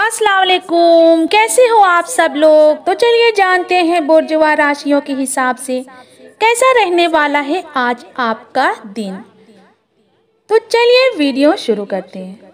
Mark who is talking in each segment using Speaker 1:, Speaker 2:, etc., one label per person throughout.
Speaker 1: अस्सलाम वालेकुम, कैसे हो आप सब लोग। तो चलिए जानते हैं बुर्जुआ राशियों के हिसाब से कैसा रहने वाला है आज आपका दिन। तो चलिए वीडियो शुरू करते हैं।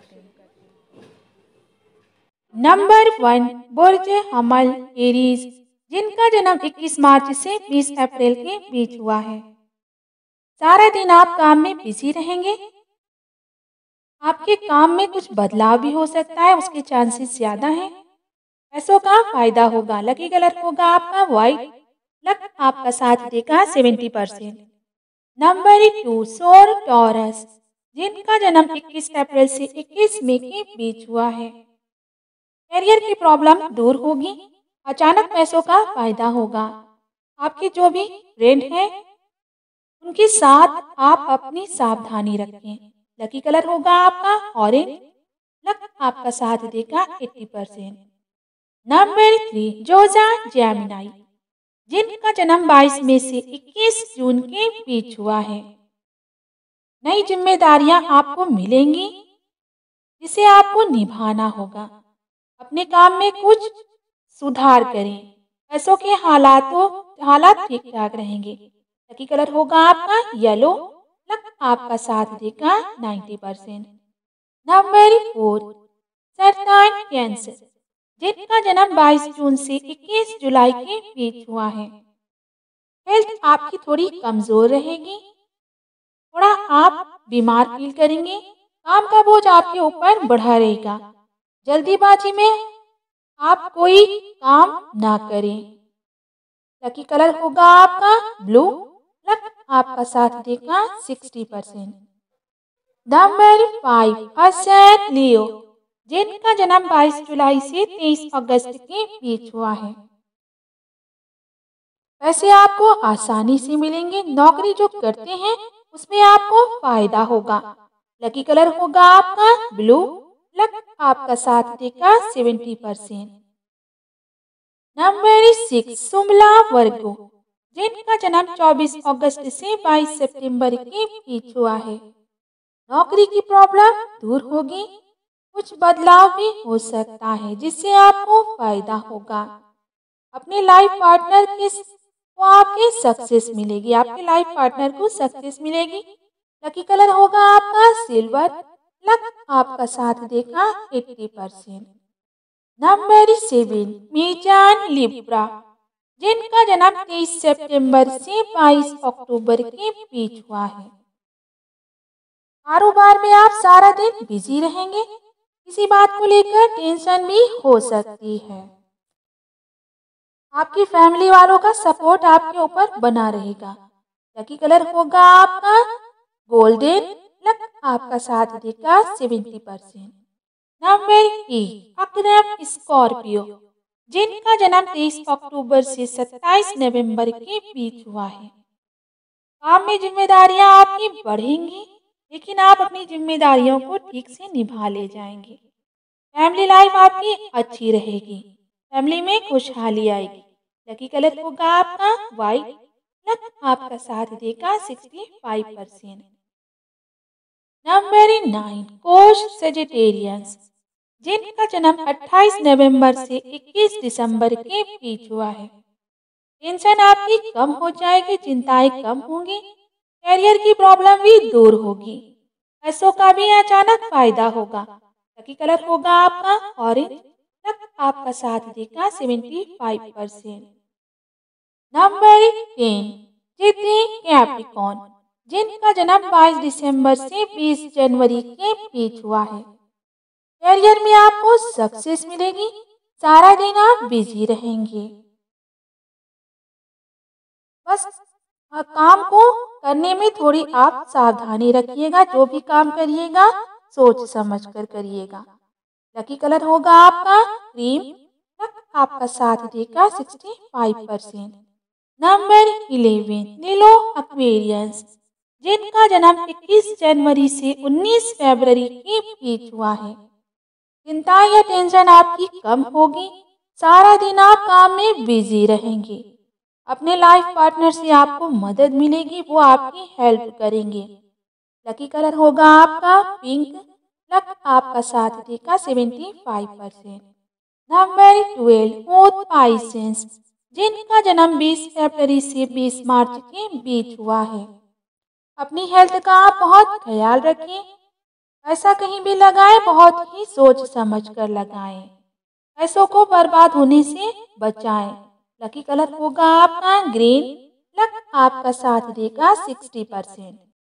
Speaker 1: नंबर 1, बुर्ज हमल एरीज, जिनका जन्म 21 मार्च से 20 अप्रैल के बीच हुआ है। सारा दिन आप काम में बिजी रहेंगे। आपके काम में कुछ बदलाव भी हो सकता है, उसके चांसेस ज्यादा हैं। पैसों का फायदा होगा। लकी कलर होगा आपका व्हाइट। लक आपका साथ देगा 70%। नंबर 2, सोर टॉरस, जिनका जन्म 21 अप्रैल से 21 मई के बीच हुआ है। करियर की प्रॉब्लम दूर होगी। अचानक पैसों का फायदा होगा। आपके जो भी फ्रेंड हैं उनके साथ आप अपनी सावधानी रखें। लकी कलर होगा आपका ऑरेंज। लक आपका साथ देगा 80%। नंबर 3, जोजा जेमिनाई, जिनका जन्म 22 मई से 21 जून के बीच हुआ है। नई जिम्मेदारियां आपको मिलेंगी जिसे आपको निभाना होगा। अपने काम में कुछ सुधार करें। पैसों के हालात ठीक ठाक रहेंगे। लकी कलर होगा आपका येलो। लक आपका साथ देगा 90%। नंबर 4, सर्टान कैंसर, जिनका जन्म 22 जून से 21 जुलाई के बीच हुआ है। हेल्थ आपकी थोड़ी कमजोर रहेगी। थोड़ा आप बीमार फील करेंगे। काम का बोझ आपके ऊपर बढ़ा रहेगा। जल्दीबाजी में आप कोई काम ना करें। लकी कलर होगा आपका ब्लू। लक आपका साथ देगा 60%। नंबर 5, हसन लियो, जिनका जन्म 22 जुलाई से 23 अगस्त के बीच हुआ है। पैसे आपको आसानी से मिलेंगे। नौकरी जो करते हैं उसमें आपको फायदा होगा। लकी कलर होगा आपका ब्लू। लक आपका साथ देगा 70%। नंबर 6, सुमला वर्गो, जिनका जन्म 24 अगस्त से 22 सितंबर के बीच हुआ है। नौकरी की प्रॉब्लम दूर होगी। कुछ बदलाव भी हो सकता है जिससे आपको फायदा होगा। अपने लाइफ पार्टनर को आपके सक्सेस मिलेगी। आपके लाइफ पार्टनर को सक्सेस मिलेगी। लकी कलर होगा आपका सिल्वर। लक आपका साथ देगा 80%। नंबर 7, मीजान लिब्रा, जिनका जन्म 23 सितंबर से 22 अक्टूबर के बीच हुआ है। कारोबार में आप सारा दिन बिजी रहेंगे। किसी बात को लेकर टेंशन भी हो सकती है। आपकी फैमिली वालों का सपोर्ट आपके ऊपर बना रहेगा। लकी कलर होगा आपका गोल्डन। लक आपका साथ देगा 70%। नंबर 8, अक्रम स्कॉर्पियो, जिनका जन्म 23 अक्टूबर से 27 नवंबर के बीच हुआ है। काम में जिम्मेदारियां आपकी बढ़ेंगी, लेकिन आप अपनी जिम्मेदारियों को ठीक से निभा ले जाएंगे। फैमिली लाइफ आपकी अच्छी रहेगी। फैमिली में खुशहाली आएगी। लकी कलर होगा आपका व्हाइट। लक आपका साथ देगा 65%। नंबर 9, कोश सेजिटेरियंस, जिनका जन्म 28 नवंबर से 21 दिसंबर के बीच हुआ है। टेंशन आपकी कम हो जाएगी। चिंताएं कम होंगी। करियर की प्रॉब्लम भी दूर होगी। पैसों का भी अचानक फायदा होगा। लकी कलर होगा आपका ऑरेंज। लक आपका साथ देगा 75%। नंबर 10, चित्ती कैप्रिकॉर्न, जिनका जन्म 22 दिसंबर से 20 जनवरी के बीच हुआ है। करियर में आपको सक्सेस मिलेगी। सारा दिन आप बिजी रहेंगे। बस काम को करने में थोड़ी आप सावधानी रखिएगा। जो भी काम करिएगा सोच समझ कर करिएगा। लकी कलर होगा आपका क्रीम। लक आपका साथ देगा 65%। नंबर 11, नीलो एक्वेरियंस, जिनका जन्म 21 जनवरी से 19 फरवरी के बीच हुआ है। चिंता या टेंशन आपकी कम होगी। सारा दिन आप काम में बिजी रहेंगे। अपने लाइफ पार्टनर से आपको मदद मिलेगी। वो आपकी हेल्प करेंगे। लकी कलर होगा आपका पिंक। लक आपका साथ देगा 75%। नंबर 12 होथ पाइसेंस, जिनका जन्म 20 फरवरी से 20 मार्च के बीच हुआ है। अपनी हेल्थ का आप बहुत ख्याल रखें। पैसा कहीं भी लगाएं, बहुत ही सोच समझ कर लगाएं। पैसों को बर्बाद होने से बचाएं। लकी कलर होगा आपका ग्रीन। लक आपका साथ देगा 60%।